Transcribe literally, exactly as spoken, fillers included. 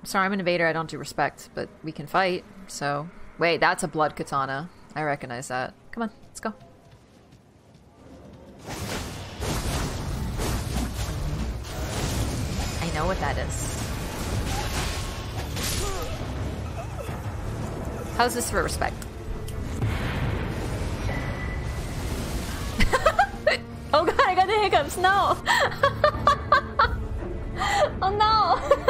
Sorry, I'm an invader. I don't do respect, but we can fight. So, wait, that's a blood katana. I recognize that. Come on, let's go. I know what that is. How's this for respect? Oh god, I got the hiccups. No. Oh no.